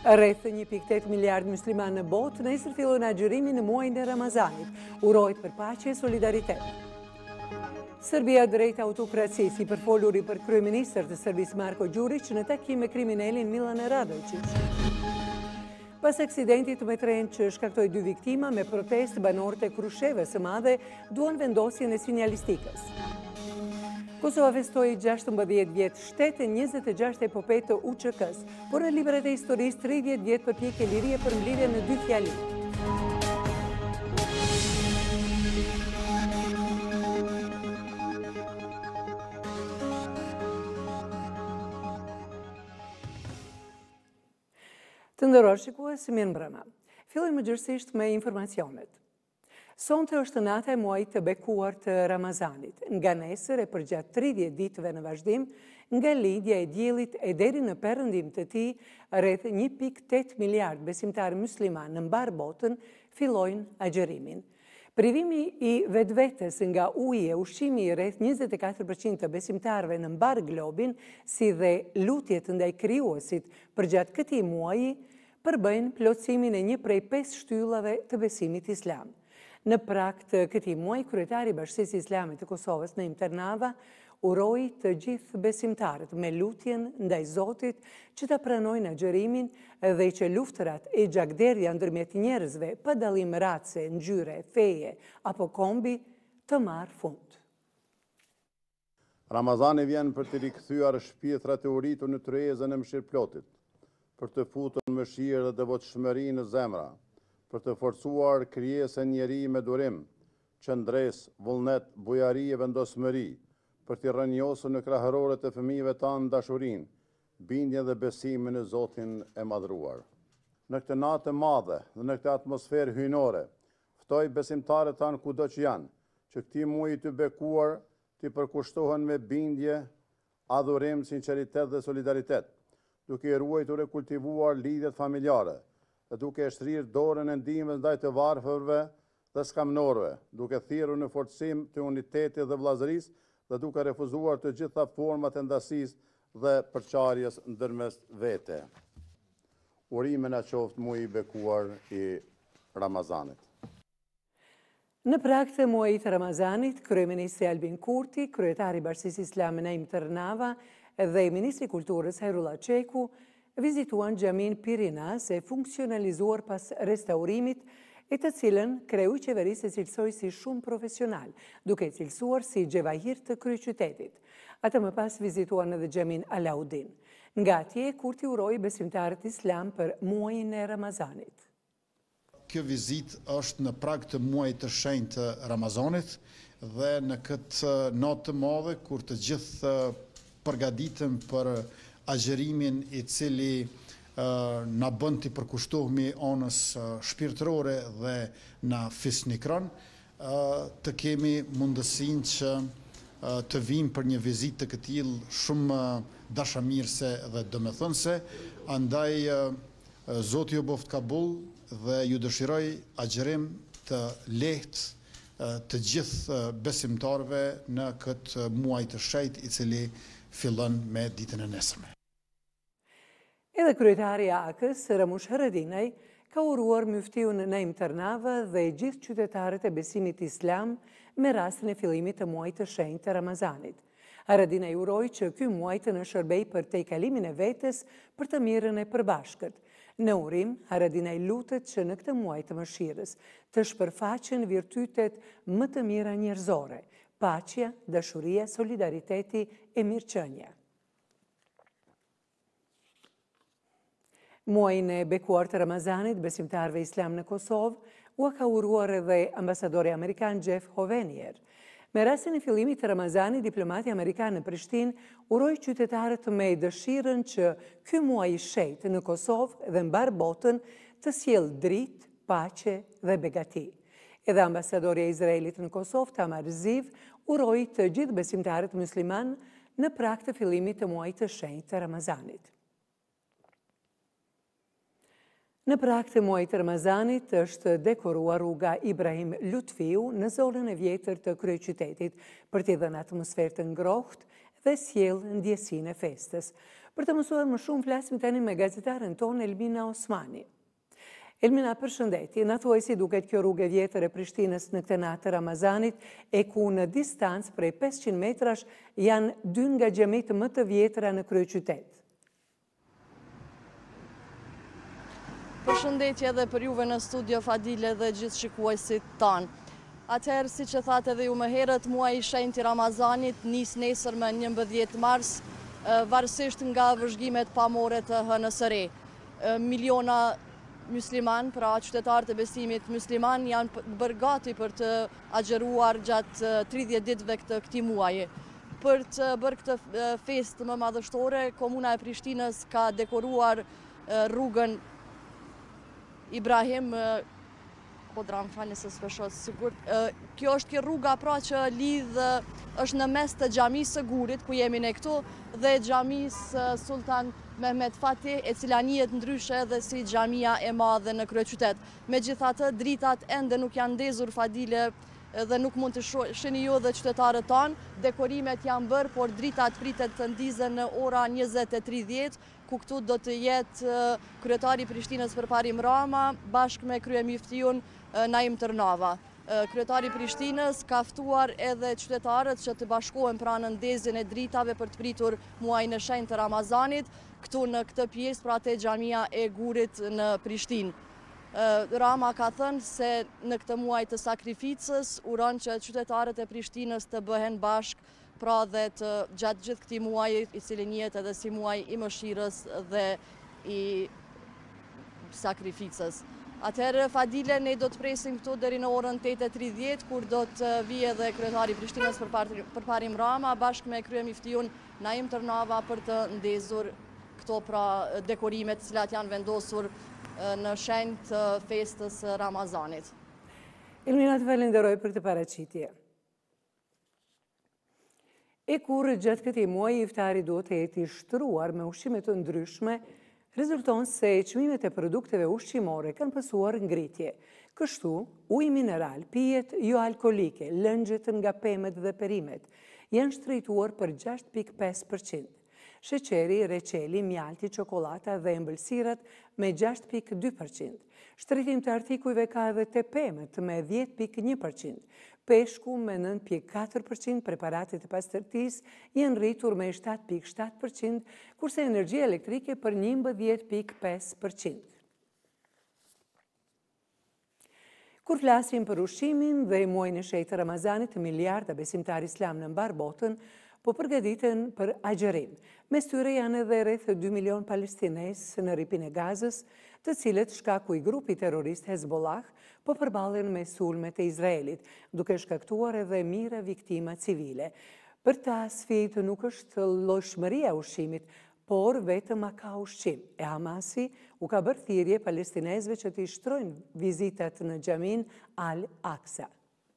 Rreth 1.8 miliard muslimanë në botë nesër fillon agjërimi në muajin e Ramazanit, urojt për paqe e solidaritet. Serbia drejt autokracisë i përfoluri për kryeministër të Serbisë Marko Đurić në takim me kriminalin Milan Radojčić. Pas aksidentit me tren që shkaktoi 2 viktima me protestë, banorët e Krushevës së Madhe duan vendosjen e sinjalistikës. Kosova festoi 16 vjet shtetë, 26 epopej të UÇK-s, por në librat e historisë 30 vjet përpjekje lirie për mbledhjen në 2 fjali. Të nderuar shikues, mirë mbrëma. Fillojmë mëngjesisht me informacionet. Sonte është nata e muajit të bekuar të Ramazanit. Nga nesër e përgjatë 30 ditëve në vazhdim, nga lindja e diellit e deri në perëndim të tij, rreth 1.8 miliard besimtarë musliman në mbar botën fillojnë agjërimin. Privimi i vetvetes nga uji e ushqimi i rreth 24% të besimtarëve në mbar globin, si dhe lutjet ndaj krijuesit përgjatë këtij muaji, përbëjnë plotësimin e një prej 5 shtyllave të besimit islam. Në prag të këtij muaji, kryetari i Bashkisë Islame të Kosovës, Naim Ternava, uroi të gjithë besimtarët me lutjen ndaj Zotit që ta pranojnë agjërimin dhe që luftrat e gjakderdhja ndërmjet njerëzve, pa dallim race, ngjyre, feje apo kombi, të marrë fund. Ramazani vjen për të rikthyer shpirtrat e uritur në tryezën e mëshirëplotit, për të futur mëshirë dhe devotshmëri në zemra, për të forcuar krijesën njeri me durim, qëndres, vullnet, bujari e vendosmëri, për të rrënjosur në krahëroret e fëmijëve tanë dashurinë, bindjen dhe besimin në Zotin e madhruar. Në këtë natë të madhe dhe në këtë atmosferë hyjnore, ftoj besimtarët tanë kudo që janë, që këtij muaji të bekuar të përkushtohen me bindje, adhurim, sinqeritet dhe solidaritet, duke i ruajtur e kultivuar lidhjet familjare, dhe duke e shtrirë dorën e ndihmës ndaj të varfërve dhe skamnorëve, duke thirrur në forcim të unitetit dhe vllazërisë dhe duke refuzuar të gjitha format e ndasisë dhe përçarjes ndërmes vete. Urime na qoftë muaji i bekuar i Ramazanit. Në prag të muajit të Ramazanit, kryeministri Albin Kurti, kryetari i Bashkisë Islame Naim Ternava dhe ministri i Kulturës Hajrullah Çeku vizituan xhamin Pirinas e funksionalizuar pas restaurimit, e të cilën kreu i qeverisë e cilësoi si shumë profesional, duke cilësuar si gjevahir të kryeqytetit. Ata më pas vizituan edhe xhamin Alaudin. Nga atje, Kurti uroi besimtarët islam për muajin e Ramazanit. Kjo vizit është në prag të muajit të shenjtë të Ramazanit dhe në këtë natë të madhe kur të gjithë përgatitëm për agjërimin i cili na bën të përkushtohemi anës shpirtërore dhe na fisnikron, të kemi mundësinë që të vim për një vizitë të këtill shumë dashamirëse dhe domethënëse, andaj Zoti ju boft kabul dhe ju dëshiroj agjërim të lehtë të gjithë besimtarëve në këtë muaj të shenjtë i cili fillon me ditën e nesërme. Edhe kryetari i AK-s, Ramush Haradinaj, ka uruar muftiun Naim Ternava dhe gjithë qytetarët e besimit islam me rastin e fillimit të muajit të shenjtë të Ramazanit. Haradinaj uroi që ky muaj të na shërbejë për tejkalimin e vetes për të mirën e përbashkët. Në urim, Haradinaj lutet që në këtë muaj të mëshirës të shpërfaqen virtytet më të mira njerëzore, paqja, dashuria, solidariteti e mirëqenia. Muajin e bekuar të Ramazanit, besimtarëve islam në Kosovë, u ka uruar edhe ambasadori amerikan Jeff Hovenier. Me rastin e fillimit të Ramazanit, diplomati amerikan në Prishtinë uroi qytetarët me dëshirën që ky muaj i shenjtë në Kosovë dhe mbar botën të sjellë dritë, paqe dhe begati. Edhe ambasadori e Izraelit në Kosovë, Tamar Ziv, uroi të gjithë besimtarët musliman në prag të fillimit të muajit të shenjtë të Ramazanit. Në prag të muajit të Ramazanit është dekoruar rruga Ibrahim Lutfiu në zonën e vjetër të kryeqytetit për t'i dhënë atmosferë të ngrohtë dhe sjell ndjesinë e festës. Për të mësuar më shumë, flasim tani me gazetaren tonë Elmina Osmani. Elmina, përshëndetje, na thuaj si duket kjo rrugë e vjetër e Prishtinës në këtë natë të Ramazanit, e ku në distancë prej 500 metrash janë 2 nga xhamitë më të vjetra në kryeqytet. Përshëndetje edhe për juve në studio, Fadile, dhe gjithë shikuesit tanë. Atëherë, si që thatë edhe ju më herët, muaji i shenjtë i Ramazanit nis nesër me 11 mars, varësisht nga vëzhgimet pamore të HNSR. Miliona musliman, pra qytetarët e besimit musliman, janë bërë gati për të agjeruar gjatë 30 ditëve të këtij muaji. Për të bërë këtë festë më madhështore, Komuna e Prishtinës ka dekoruar rrugën Ibrahim Kodran, falni se s'peshoh sigurt. Kjo është kjo rruga pra që është në mes të xhamisë së Gurit, ku jemi ne këtu, dhe xhamisë Sultan Mehmet Fatih, e cila njihet ndryshe edhe si xhamia e madhe në kryeqytet. Megjithatë, dritat ende nuk janë ndezur, Fadile, dhe nuk mund të shihni ju dhe qytetarët tanë. Dekorimet janë bërë, por dritat pritet të ndizen në ora 20:30, ku këtu do të jetë kryetari i Prishtinës Përparim Rama bashkë me kryemiftiun Naim Tërnava. Kryetari i Prishtinës ka ftuar edhe qytetarët që të bashkohen pra në ndezjen e dritave për të pritur muajin e shenjtë të Ramazanit, këtu në këtë pjesë, pra te xhamia e Gurit në Prishtinë. Rama ka thënë se në këtë muaj të sakrificës uron që qytetarët e Prishtinës të bëhen bashkë, pra dhe të gjatë gjithë këtij muaji, i cili njihet edhe si muaj i mëshirës dhe i sakrificës. Atëherë, Fadile, ne do të presim këtu deri në orën 8:30, kur do të vijë edhe kryetari i Prishtinës Përparim Rama bashkë me kryemiftiun Naim Tërnava për të ndezur këto pra dekorimet të cilat janë vendosur në shenjë të festës Ramazanit. Elmina, të falenderoj për këtë paraqitje. E kur gjatë këtij muaji iftari duhet të jetë i shtruar me ushqime të ndryshme, rezulton se çmimet e produkteve ushqimore kanë pësuar ngritje. Kështu, uji mineral, pijet jo alkolike, lëngjet nga pemet dhe perimet janë shtrejtuar për 6,5%. Sheqeri, reçeli, mjalti, çokolata dhe ëmbëlsirat me 6,2%. Shtritim të artikujve ka edhe te pemet me 10,1%. Peshku me 9,4%, preparatet e pastërtisë janë rritur me 7,7%, kurse energjia elektrike për 11,5%. Kur flasim për ushqimin dhe muajin e shenjtë të Ramazanit, miliarda besimtar islam në mbar botën po përgatiten për agjerim. Mes tyre janë edhe rreth 2 milion palestinesë në rripin e Gazës, të cilët shkaku i grupi terrorist Hezbollah po përballen me sulmet e Izraelit, duke shkaktuar edhe mijëra viktima civile. Për ta sfiduar nuk është llojshmëria e ushqimit, por vetëm ka ushqim. E Hamasi u ka bërë thirrje palestinesëve që të shtrojnë vizitat në xhamin Al-Aqsa.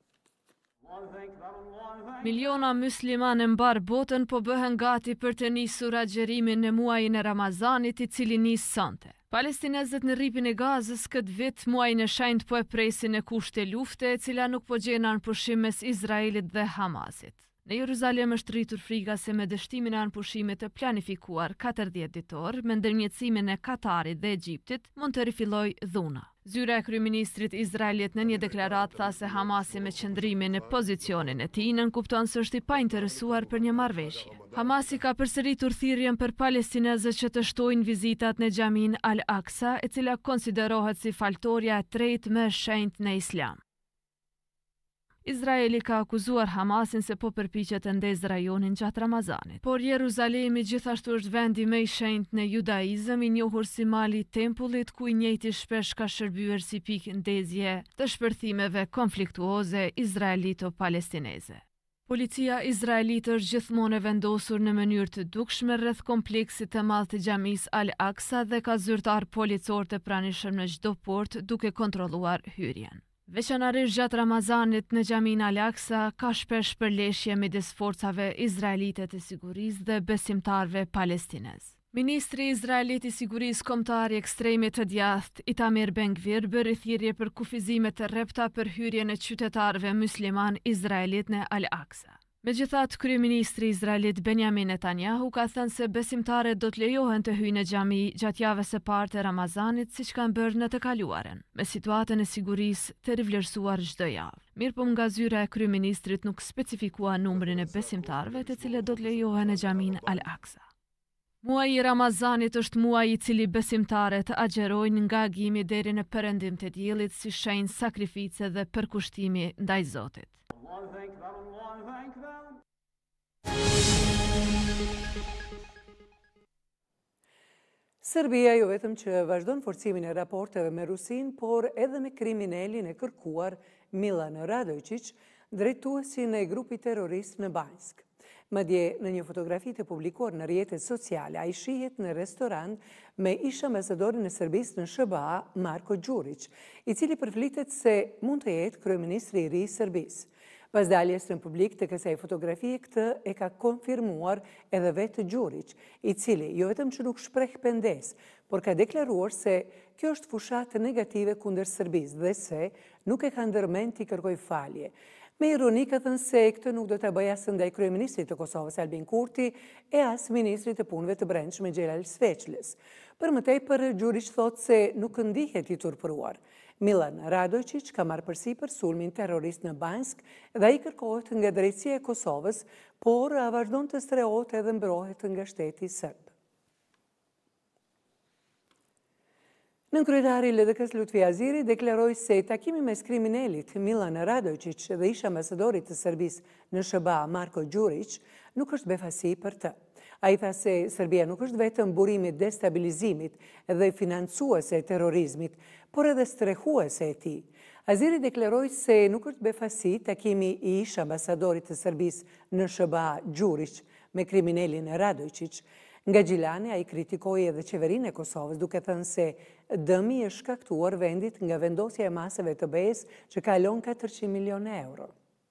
Miliona muslimanë mbar botën po bëhen gati për të nisur agjerimin në muajin e Ramazanit, i cili nis sonte. Palestinezët në rripin e Gazës këtë vit muajin e shenjtë po e presin në kushte lufte, e cila nuk po gjenë anëpushim mes Izraelit dhe Hamasit. Në Jeruzalem është rritur frika se me dështimin e anëpushimit të planifikuar 40 ditor, me ndërmjetësimin e Katarit dhe Egjiptit, mund të rifillojë dhuna. Zyra e kryeministrit izraelit në një deklaratë tha se Hamasi me qëndrimin në pozicionin e tij nënkupton se është i painteresuar për një marrëveshje. Hamasi ka përsëritur thirrjen për palestinezët që të shtojnë vizitat në xhamin Al-Aqsa, e cila konsiderohet si faltoria e tretë më e shenjtë në Islam. Izraeli ka akuzuar Hamasin se po përpiqet të ndezë rajonin gjatë Ramazanit. Por Jeruzalemi gjithashtu është vendi më i shenjtë në judaizëm, i njohur si mali i tempullit, ku i njëjti shpesh ka shërbyer si pikë ndezje të shpërthimeve konfliktuoze izraelito-palestineze. Policia izraelite është gjithmonë e vendosur në mënyrë të dukshme rreth kompleksit të madh të xhamisë Al-Aqsa dhe ka zyrtar policor të pranishëm në çdo port duke kontrolluar hyrjen. Veçanërisht gjatë Ramazanit në xhamin Al-Aqsa ka shpesh përleshje midis forcave izraelite të sigurisë dhe besimtarëve palestinez. Ministri izraelit i sigurisë kombëtare ekstremit të djathtë Itamar Ben-Gvir bëri thirrje për kufizime të rrepta për hyrjen e qytetarëve musliman izraelit në Al-Aqsa. Megjithatë, kryeministri izraelit Benjamin Netanyahu ka thënë se besimtarët do të lejohen të hyjnë në xhami gjatë javës së parë të Ramazanit, siç kanë bërë në të kaluaren, me situatën e sigurisë të rivlerësuar çdo javë. Mirëpo nga zyra e kryeministrit nuk specifikua numrin e besimtarëve të cilët do të lejohen në xhamin Al-Aqsa. Muaji i Ramazanit është muaji i cili besimtarët agjerojnë nga agimi deri në perëndim të diellit si shenjë sakrifice dhe përkushtimi ndaj Zotit. Serbia jo vetëm që vazhdon forcimin e raporteve me Rusin, por edhe me kriminalin e kërkuar Milan Radojčić, drejtuesin e grupit terrorist në Banjsk. Madje në një fotografi të publikuar në rrjetet sociale, ai shihet në restoran me ish ambasadorin e Serbisë në SBA, Marko Đurić, i cili përflitet se mund të jetë kryeministri i ri i Serbisë. Pas daljes në publik të kësaj fotografie, këtë e ka konfirmuar edhe vetë Đurić, i cili jo vetëm që nuk shpreh pendes, por ka deklaruar se kjo është fushatë negative kundër Serbisë dhe se nuk e ka ndërmend t'i kërkoj falje. Me ironi ka thënë se këtë nuk do të bëj as ndaj kryeministrit të Kosovës Albin Kurti e as ministrit të punëve të brendshme Xhelal Sveçlës. Për më tepër, Đurić thotë se nuk ndihet i turpëruar. Milan Radojčić ka marrë përsipër sulmin terrorist në Banjsk dhe ai kërkohet nga drejtësia e Kosovës, por vazhdon të strehohet edhe mbrohet nga shteti serb. Nënkryetari i LDK-s Lutfi Aziri deklaroi se takimi mes kriminalit Milan Radojčić dhe ish ambasadorit të Serbisë në SBA Marko Đurić nuk është befasi për të. Ai tha se Serbia nuk është vetëm burimi i destabilizimit dhe financuese e terrorizmit, por edhe strehuese e tij. Aziri deklaroi se nuk është befasi takimi i ish ambasadorit të Serbisë në SBA Đurić me kriminalin Radojčić. Nga Gjilani, ai kritikoi edhe qeverinë e Kosovës, duke thënë se dëmi është shkaktuar vendit nga vendosja e masave të BE-s që kalon 400 milionë euro.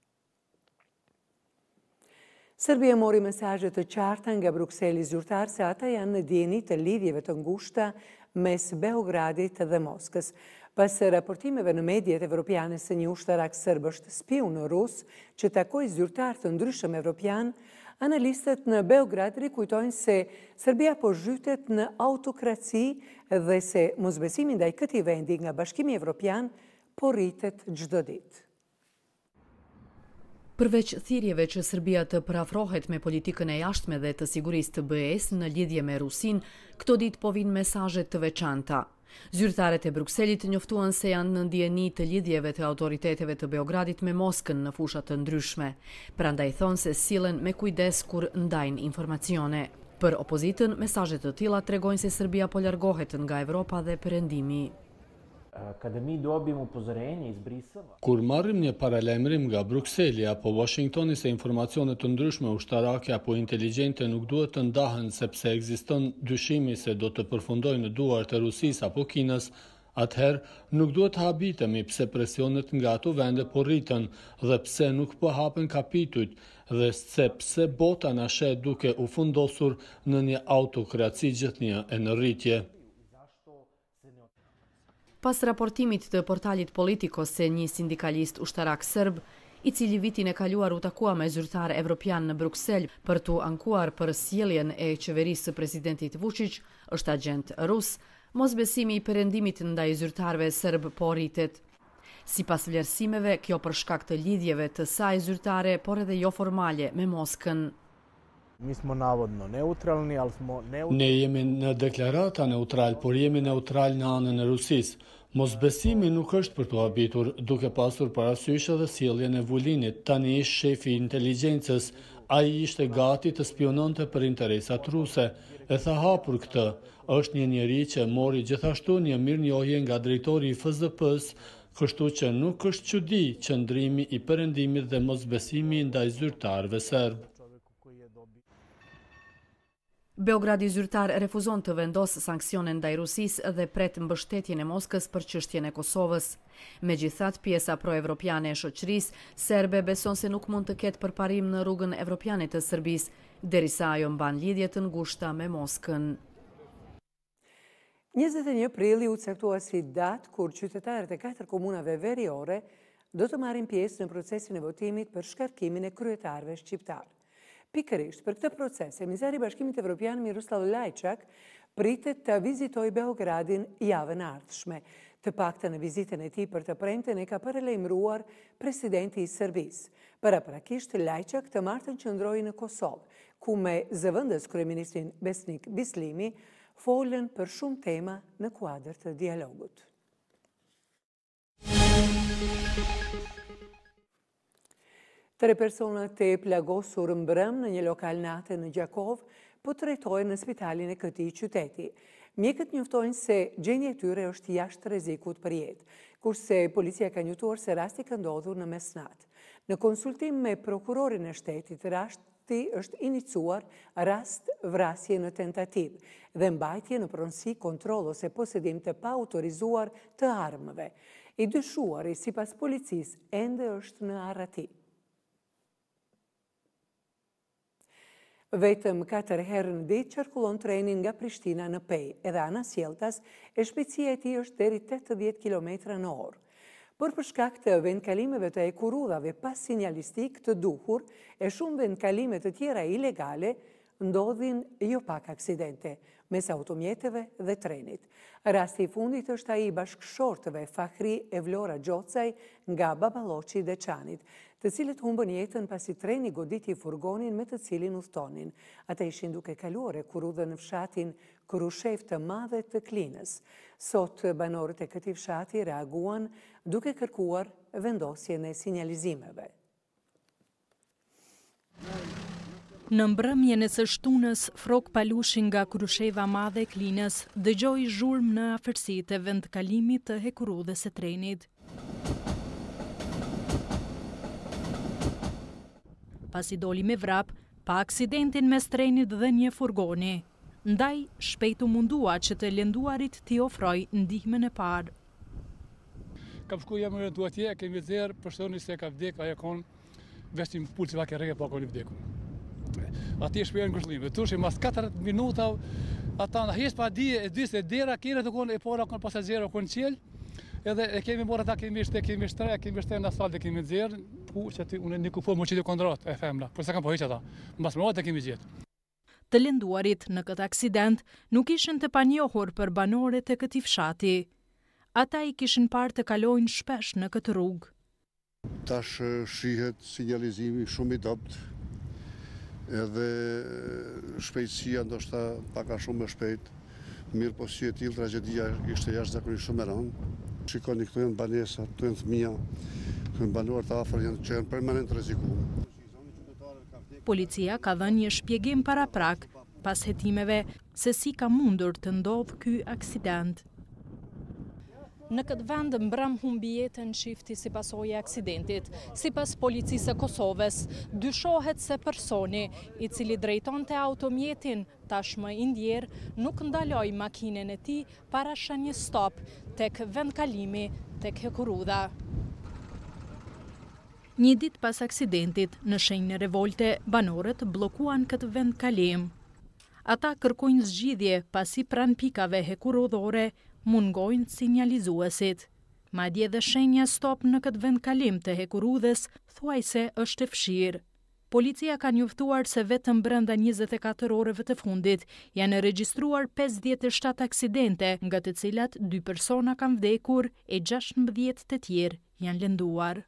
Serbia mori mesazhe të qarta nga Brukseli zyrtar se ata janë në dieni të lidhjeve të ngushta mes Beogradit dhe Moskës. Pas raportimeve në mediat evropiane se një ushtarak serb është spiun rus që takoi zyrtar të ndryshëm evropian, analistët në Beograd rikujtojnë se Serbia po zhytet në autokraci dhe se mosbesimi ndaj këtij vendi nga Bashkimi Evropian po rritet çdo ditë. Përveç thirrjeve që Serbia të parafrohet me politikën e jashtme dhe të sigurisë të BE-s në lidhje me Rusin, këto ditë po vinë mesazhe të veçanta. Zyrtarët e Brukselit njoftuan se janë në ndjeni të lidhjeve të autoriteteve të Beogradit me Moskën në fusha të ndryshme. Prandaj thonë se sillen me kujdes kur ndajnë informacione. Për opozitën, mesazhe të tilla tregojnë se Serbia po largohet nga Evropa dhe perëndimi. Kur marrim një paralajmërim nga Brukseli apo Washingtoni se informacione të ndryshme ushtarake apo inteligjente nuk duhet të ndahen sepse ekziston dyshimi se do të përfundojnë në duart e Rusisë apo Kinës, atëherë nuk duhet të habitemi pse presionet nga ato vende po rriten dhe pse nuk po hapen kapitujt dhe se pse bota na sheh duke u fundosur në një autokraci gjithnjë e në rritje. Pas raportimit të portalit Politico se një sindikalist ushtarak serb, i cili vitin e kaluar u takua me zyrtar evropian në Bruksel për t'u ankuar për sjelljen e qeverisë së presidentit Vučić, është agent rus, mosbesimi i perëndimit ndaj zyrtarëve serb po rritet. Sipas vlerësimeve, kjo për shkak të lidhjeve të saj zyrtare, por edhe jo formale me Moskën. Ne jemi në deklarata neutral, por jemi neutral në anën e Rusisë. Mosbesimi nuk është për të habitur, duke pasur parasysh edhe sjelljen e Vulinit, tani ish shefi i inteligjencës, ai ishte gati të spiononte për interesat ruse. E tha hapur këtë, është një njeri që mori gjithashtu një mirënjohje nga drejtori i FSDP-s, kështu që nuk është çudi qëndrimi i perëndimit dhe mosbesimi ndaj zyrtarëve serb. Beogradi zyrtar refuzon të vendos sanksione ndaj Rusisë dhe pret mbështetjen e Moskës për çështjen e Kosovës. Megjithatë, pjesa pro-evropiane e shoqërisë serbe beson se nuk mund të ketë përparim në rrugën evropiane të Serbisë, derisa ajo mban lidhje të ngushta me Moskën. 21 prilli u caktua si datë kur qytetarët e 4 komunave veriore do të marrin pjesë në procesin e votimit për shkarkimin e kryetarëve shqiptar. Pikërisht për këtë proces, emizari i Bashkimit Evropian Miroslav Lajçak pritet të vizitojë Beogradin javën e ardhshme. Të paktën në vizitën e tij për të premten e ka paralajmëruar presidenti i Serbisë. Paraprakisht Lajçak të martën qëndroi në Kosovë, ku me zëvendës kryeministrin Besnik Bislimi folën për shumë tema në kuadër të dialogut. Tre personat e plagosur mbrëm në një lokal nate në Gjakov po trajtohen në spitalin e këtij qyteti. Mjekët njoftojnë se gjendja e tyre është jashtë rrezikut për jetë, kurse policia ka njoftuar se rasti ka ndodhur në mesnatë. Në konsultim me prokurorin e shtetit, rasti është iniciuar rast vrasje në tentativë dhe mbajtje në pronësi, kontroll ose posedim të paautorizuar të armëve. I dyshuari, sipas policisë, ende është në arrati. Vetëm 4 herë në ditë qarkullon treni nga Prishtina në Pej, edhe ana Sjeltas e shpejtësia e tij është deri 80 km/h. Por për shkak të vendkalimeve të ekurudhave pas sinjalistik të duhur e shumë vendkalime të tjera ilegale, ndodhin jo pak aksidente mes automjeteve dhe trenit. Rasti i fundit është ai i bashkëshortëve Fahri e Vlora Gjocaj nga Baballoqi dhe Çanit, të cilët humbën jetën pasi treni goditi furgonin me të cilin udhtonin. Ata ishin duke kaluar ekurudhën në fshatin Krushev të Madhe të Klinës. Sot banorët e këtij fshati reaguan duke kërkuar vendosjen e sinjalizimeve. Në mbrëmjen e së shtunës, Frok Palushi nga Krusheva Madhe e Klinës dëgjoi zhurmë në afërsitë e vendkalimit të hekurudhës së trenit. Pasi doli me vrap, pa aksidentin mes trenit dhe një furgoni. Ndaj, shpejt u mundua që të lënduarit t'i ofroj ndihmën e parë. Kam shku jam në atje, kemi zerë, përshtoni se ka vdek, aja konë, vestim pulë që va ke rege, pa koni vdeku. Ati shpejnë ngërshlimë. Tushi, mas 4 minuta, ata në hes pa di se dera kire të konë, e pora konë pasagjerë, konë qelë, edhe e kemi morë ata kemi shtre në asfalt e kemi zerë, pu që ti unë një kupo më qitë kondrat e femla, por se kam po heq ata, mbas më e kemi gjetë. Të lënduarit në këtë aksident nuk ishin të panjohur për banorët e këtij fshati. Ata i kishin parë të kalojnë shpesh në këtë rrugë. Tash shihet sinjalizimi shumë i dobët, edhe shpejtësia ndoshta pak a shumë më shpejt. Mirë po si e tillë tragjedia ishte jashtëzakonisht shumë e rëndë. Shikoni, këtu janë banesa, këtu janë fëmija, këtu janë banuar të afër që janë permanent rrezikuar. Policia ka dhënë një shpjegim paraprak pas hetimeve se si ka mundur të ndodhë ky aksident. Në këtë vend mbrëm humbi jetën shifti si pasojë e aksidentit. Sipas policisë së Kosovës, dyshohet se personi i cili drejtonte automjetin tashmë i ndjer nuk ndaloi makinën e tij para shenjës stop tek vendkalimi tek hekurudha. Një ditë pas aksidentit, në shenjë revolte, banorët bllokuan këtë vendkalim. Ata kërkojnë zgjidhje pasi pranë pikave hekurudhore mungojnë sinjalizuesit. Madje dhe shenja stop në këtë vendkalim të hekurudhës thuajse është e fshirë. Policia ka njoftuar se vetëm brenda 24 orëve të fundit janë regjistruar 57 aksidente, nga të cilat 2 persona kanë vdekur e 16 të tjerë janë lënduar.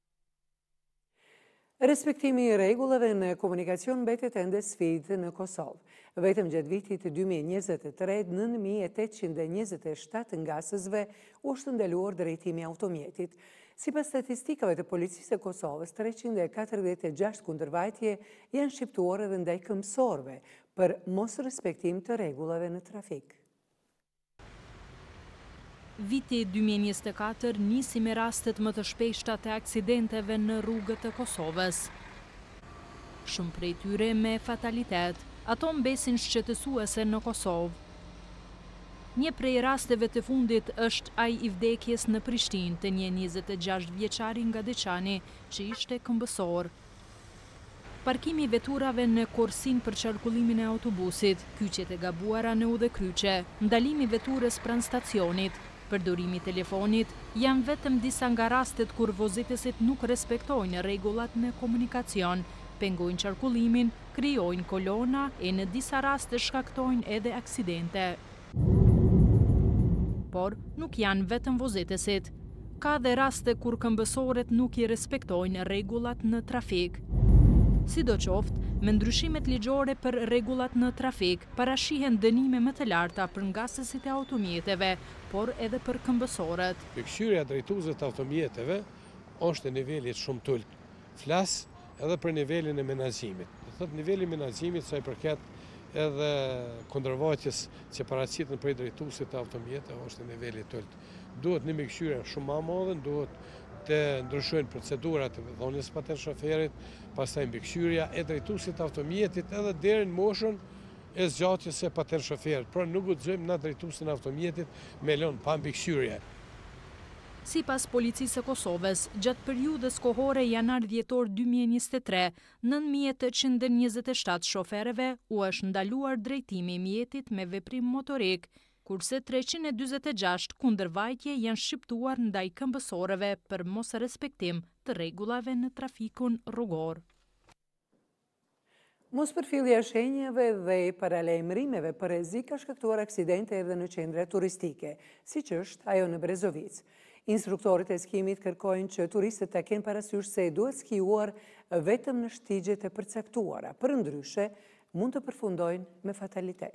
Respektimi i rregullave në komunikacion mbetet ende sfidë në Kosovë. Vetëm gjatë vitit 2023, 9827 ngasësve u është ndaluar drejtimi automjetit. Sipas statistikave të policisë së Kosovës, 346 kundërvajtje janë shqiptuar edhe ndaj këmbësorëve për mos respektim të rregullave në trafik. Viti 2024 nisi me rastet më të shpeshta të aksidenteve në rrugët të Kosovës. Shumë prej tyre me fatalitet, ato mbesin shqetësuese në Kosovë. Një prej rasteve të fundit është ai i vdekjes në Prishtinë të një 26 vjeçari nga Deçani që ishte këmbësor. Parkimi i veturave në korsin për qarkullimin e autobusit, kyçet e gabuara në udhëkryqe, ndalimi veturës pranë stacionit, Përdorimi i telefonit janë vetëm disa nga rastet kur vozitësit nuk respektojnë rregullat në komunikacion, pengojnë qarkullimin, krijojnë kolona e në disa raste shkaktojnë edhe aksidente. Por nuk janë vetëm vozitësit. Ka dhe raste kur këmbësorët nuk i respektojnë rregullat në trafik. Sidoqoftë, me ndryshimet ligjore për rregullat në trafik, parashihen dënime më të larta për ngasësit e automjeteve, por edhe për këmbësorët. Mbikëqyrja e drejtuesve të automjeteve është në nivelit shumë të ulët. Flas edhe për nivelin e menaxhimit. Do thotë niveli i menaxhimit sa i përket edhe kundërvajtjes që paraqiten për drejtuesit të automjeteve është në nivelit të ulët. Duhet një mbikëqyrje shumë më e madhe, duhet të ndryshojnë procedurat e dhënies patent shoferit, pastaj mbikëqyrja e drejtuesit të automjetit edhe deri në moshën e zgjatjes së patent shoferit. Por nuk guxojmë na drejtuesin e automjetit me lënë pa mbikëqyrje. Sipas Policisë së Kosovës, gjatë periudhës kohore janar-dhjetor 2023, 9827 shoferëve u është ndaluar drejtimi i mjetit me veprim motorik, kurse 346 kundërvajtje janë shqiptuar ndaj këmbësorëve për mos respektim të rregullave në trafikun rrugor. Mospërfillja e shenjave dhe paralajmërimeve për rrezik ka shkaktuar aksidente edhe në qendra turistike, siç është ajo në Brezovic. Instruktorët e skimit kërkojnë që turistët ta kenë parasysh se duhet skiuar vetëm në shtigjet e përcaktuara, përndryshe mund të përfundojnë me fatalitet.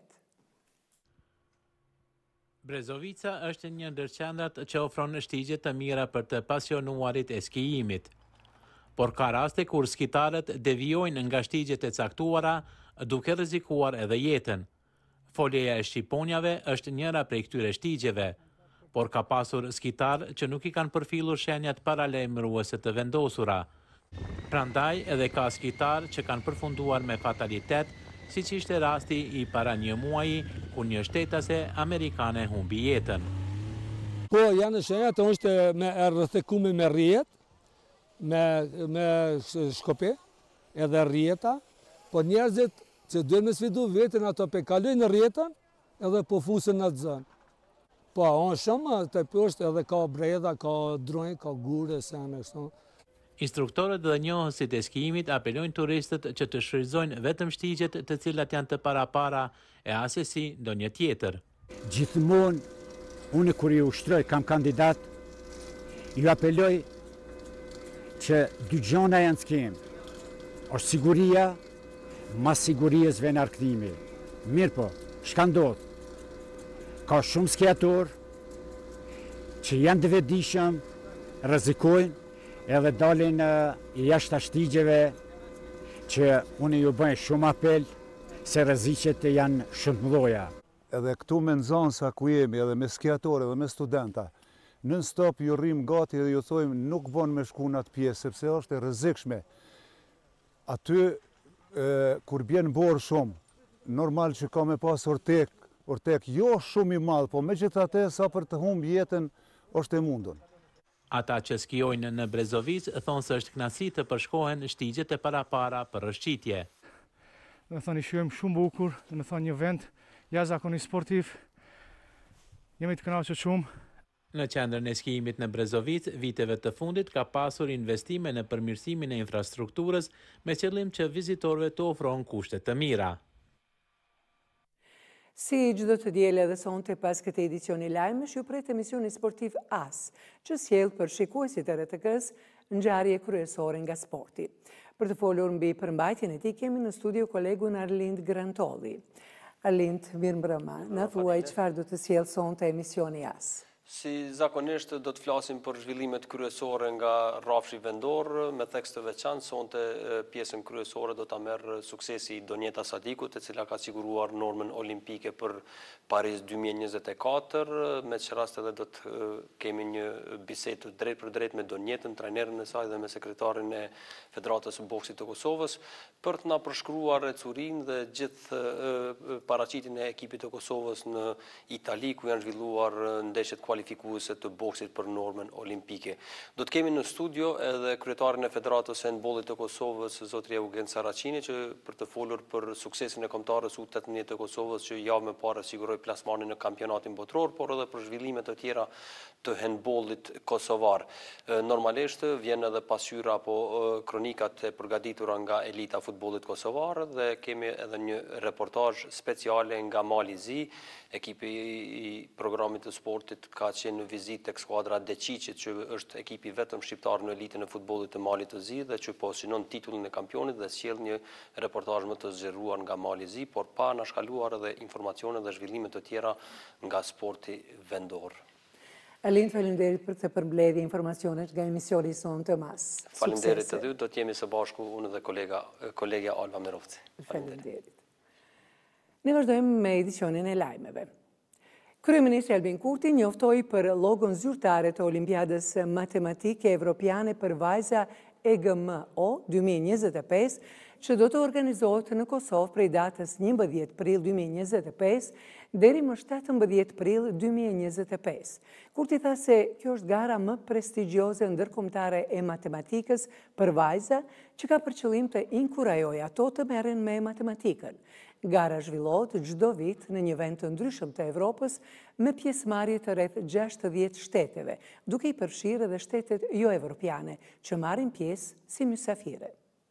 Brezovica është një ndër qendrat që ofron shtigje të mira për të pasionuarit e skijimit. Por ka raste kur skitarët devijojnë nga shtigjet e caktuara, duke rrezikuar edhe jetën. Foljeja e shqiponjave është njëra prej këtyre shtigjeve, por ka pasur skitar që nuk i kanë përfillur shenjat paralajmëruese të vendosura. Prandaj edhe ka skitar që kanë përfunduar me fatalitet, siç ishte rasti i para një muaji, ku një shtetase amerikane humbi jetën. Po, janë shenjat është me rrethekume me rrjet, me shkope, edhe rrjeta, po njerëzit që duhen me sfidu vetën ato pe kalojnë rrjetën edhe po fusen në zonë. Po, on shumë të poshtë edhe ka bredha, ka dronj, ka gure, sene kështu. Instruktorët dhe njohësit e skijimit apelojnë turistët që të shfrytëzojnë vetëm shtigjet të cilat janë të para e asesi ndonjë tjetër. Gjithmonë, unë kur i ushtroj kam kandidat, ju apeloj që dy gjona janë skim. Është siguria, mas sigurisë vjen arkthimi. Mirë po, çka ndodh? Ka shumë skiator që janë të vetëdijshëm, rrezikojnë edhe dalin jashtë shtigjeve që unë ju bëj shumë apel se rreziqet janë shumë të mëdha. Edhe këtu me nxënësa ku jemi, edhe me skiatorë, edhe me studenta, nën stop ju rrim gati dhe ju thojmë nuk bën me shku në atë pjesë, sepse është e rrezikshme. Aty, kur bjen borë shumë, normal që ka me pas ortek jo shumë i madh, po megjithatë sa për të humbë jetën është e mundur. Ata që skijojnë në Brezovic thonë se është kënaqësi të përshkohen shtigjet e para për rëshqitje. Dhe thoni shijojmë shumë bukur, dhe thoni një vend jashtëzakonisht sportiv. Jemi të kënaqur shumë. Në qendrën e skijimit në Brezovic, viteve të fundit ka pasur investime në përmirësimin e infrastrukturës me qëllim që vizitorëve të ofrohen kushte të mira. Si çdo të diele dhe sonte pas këtij edicioni lajmesh, ju pret emisioni sportiv AS, që sjell për shikuesit e RTK-s ngjarje kryesore nga sporti. Për të folur mbi përmbajtjen e tij kemi në studio kolegun Arlind Grantolli. Arlind, mirëmbrëma. Na thuaj çfarë do të sjell sonte emisioni AS? Si zakonisht do të flasim për zhvillimet kryesore nga rrafshi vendor, me tekst të veçantë, sonte pjesën kryesore do ta merr suksesi i Donjeta Sadikut, e cila ka siguruar normën olimpike për Paris 2024, me që rast edhe do të kemi një bisedë drejt për drejt me Donjetën, trajnerin e saj dhe me sekretarin e Federatës së Boksit të Kosovës, për të na përshkruar ecurinë dhe gjithë paraqitjen e ekipit të Kosovës në Itali, ku janë zhvilluar ndeshjet kualifikuese të boksit për normën olimpike. Do të kemi në studio edhe kryetarin e Federatës së Handbollit të Kosovës, zotri Eugen Saracini, që për të folur për suksesin e kombëtarës U18 të Kosovës, që javë më parë siguroi plasmanin në kampionatin botror, por edhe për zhvillime të tjera të handbollit kosovar. Normalisht vjen edhe pasqyra apo kronikat e përgatitura nga elita futbollit kosovar dhe kemi edhe një reportazh speciale nga Mali Zi. Ekipi i programit të sportit ka qenë në vizitë tek skuadra Deqiqit, që është ekipi vetëm shqiptar në elitën e futbollit të Malit të Zi dhe që po synon titullin e kampionit dhe sjell një reportazh më të zgjeruar nga Mali Zi, por pa na shkaluar edhe informacione dhe zhvillime të tjera nga sporti vendor. Alind, faleminderit për këtë përmbledhje informacionet nga emisioni Sonte Mas. Faleminderit të dy, do të jemi së bashku unë dhe kolegja Alba Merovci. Faleminderit. Ne vazhdojmë me edicionin e lajmeve. Kryeministri Albin Kurti njoftoi për logon zyrtare të Olimpiadës Matematike Evropiane për vajza EGMO 2025, që do të organizohet në Kosovë prej datës 11 prill 2025 deri më 17 prill 2025. Kurti tha se kjo është gara më prestigjioze ndërkombëtare e matematikës për vajza, që ka për qëllim të inkurajojë ato të merren me matematikën. Gara zhvillohet çdo vit në një vend të ndryshëm të Evropës me pjesëmarrje të rreth 60 shteteve, duke i përfshirë edhe shtetet jo evropiane që marrin pjesë si mysafire.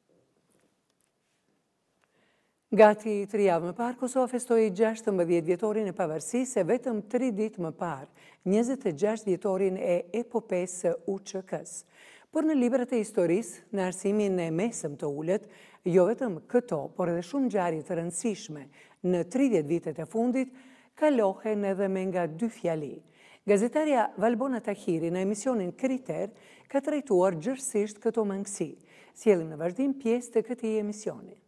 Gati 3 javë më parë, Kosova festoi 16 vjetorin e pavarësisë, e vetëm 3 ditë më parë, 26 vjetorin e epopesë UÇK-s. Por në librat e historisë, në arsimin e mesëm të ulët, jo vetëm këto, por edhe shumë ngjarje të rëndësishme në 30 vitet e fundit, kalohen edhe me nga 2 fjali. Gazetarja Valbona Tahiri në emisionin Kriter ka trajtuar gjërësisht këto mangësi. Sjellim në vazhdim pjesë të këtij emisioni.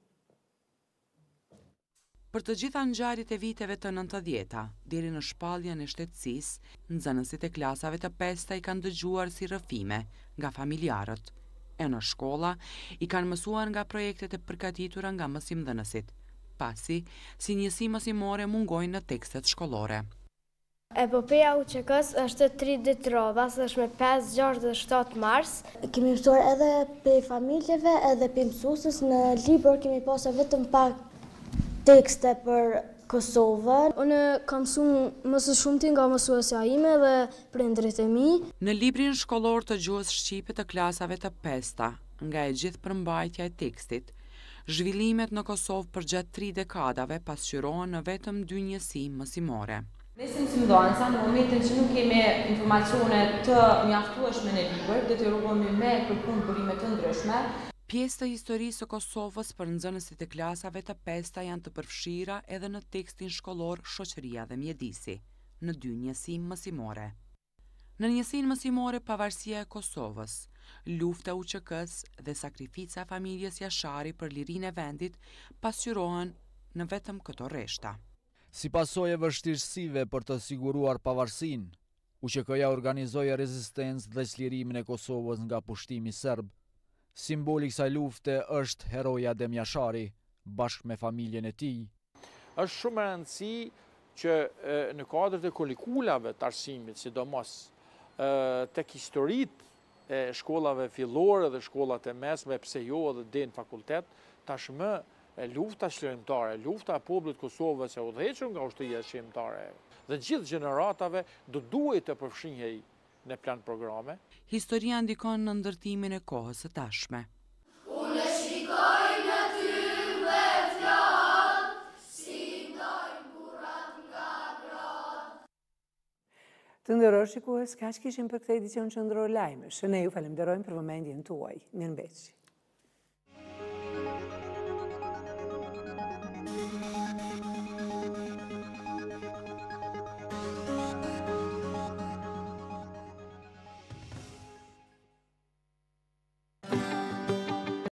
Për të gjitha ngjarjet e viteve të 90-ta, deri në shpalljen e shtetësisë, nxënësit e klasave të 5-ta i kanë dëgjuar si rrëfime nga familjarët. E në shkolla i kanë mësuar nga projektet e përgatitura nga mësimdhënësit, pasi si njësi mësimore mungojnë në tekstet shkollore. Epopeja UÇK-s është 3 ditë radhas, është me 5, 6 dhe 7 mars. Kemi mësuar edhe për familjeve, edhe për mësuesës. Në libër kemi pasur vetëm pak tekste për Kosovën. Unë kam mësuar më së shumti nga mësuesja ime dhe prindrit e mi. Në librin shkollor të gjuhës shqipe të klasave të 5-ta, nga e gjithë përmbajtja e tekstit, zhvillimet në Kosovë përgjatë 3 dekadave pasqyrohen në vetëm 2 njësi mësimore. Ne si mësimdhënësa, në momentin që nuk kemi informacione të mjaftueshme në libër, detyrohemi me kërkuar burime të ndryshme. Pjesë të historisë së Kosovës për nxënësit e klasave të 5-ta janë të përfshira edhe në tekstin shkollor Shoqëria dhe Mjedisi, në 2 njësi mësimore. Në njësinë mësimore Pavarësia e Kosovës, lufta e UÇK-s dhe sakrifica e familjes Jashari për lirinë e vendit pasqyrohen në vetëm këto rreshta. Si pasojë e vështirësive për të siguruar pavarësinë, UÇK-ja organizoi rezistencë dhe çlirimin e Kosovës nga pushtimi serb. Simboli i kësaj lufte është heroja Adem Jashari, bashkë me familjen e tij. Është shumë e rëndësishme që në kuadrët e kurikulave të arsimit, sidomos tek historitë e shkollave fillore dhe shkollat e mesme, pse jo edhe deri në fakultet, tashmë lufta çlirimtare, lufta e popullit të Kosovës e udhëhequr nga ushtria shqiptare dhe gjithë gjeneratave do duhet të përfshihej në plan programe. Historia ndikon në ndërtimin e kohës së tashme. Unë shikoj në ty dhe fjallë, si ndojnë burrat nga gratë. Të nderuar shikues, kaq kishim për këtë edicion qendror lajmesh. Ne ju falenderojmë për vëmendjen tuaj. Mirëmbëngjes.